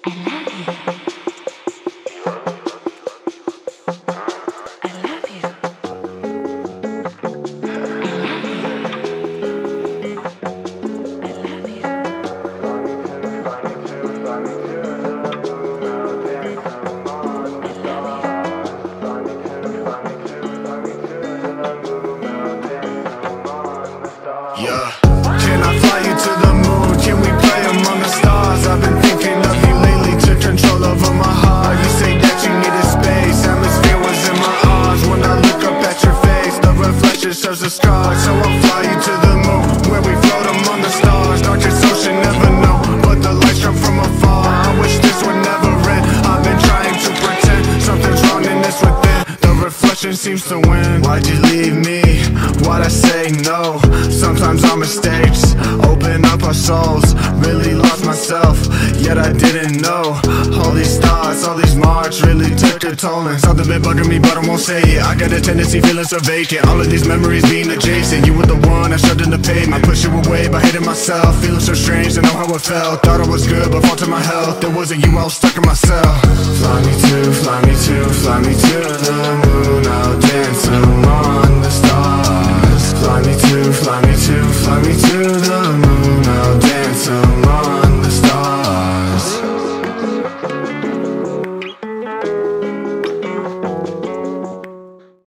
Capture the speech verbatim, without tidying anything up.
Yeah. Can I fly you to the moon? Can we play among the stars? I've been thinking of you lately, took control over my heart. You say that you needed space, atmosphere was in my arms. When I look up at your face, the reflection shows a scar. So I'll fly you to the moon, where we float among the stars. Darkest ocean, never know, but the lights come from afar. I wish this would never end. I've been trying to pretend something's wrong in this within. The reflection seems to win. Why'd you leave me? Why'd I say no? Sometimes our mistakes open up our souls. Really lost myself, yet I didn't know. All these thoughts, all these marks really took a toll. And something been bugging me, but I won't say it. I got a tendency feeling so vacant. All of these memories being adjacent. You were the one I shoved in the pavement. I push you away by hating myself. Feeling so strange to know how it felt. Thought I was good, but fall to my health. It wasn't you, I was stuck in myself. Fly me to, fly me to, fly me to